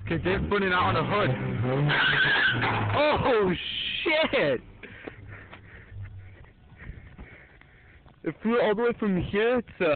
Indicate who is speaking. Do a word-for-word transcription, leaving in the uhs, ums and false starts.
Speaker 1: Okay, Dave's putting it out on the hood. Oh, shit! It flew all the way from here to...